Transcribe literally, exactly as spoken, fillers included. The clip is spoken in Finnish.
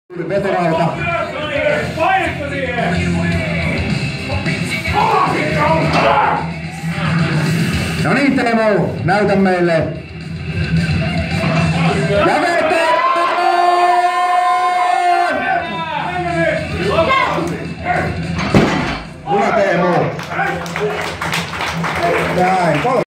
Vetorauta. No niin Teemu, näytä meille. Ja vetää! Hyvä Teemu. Näin.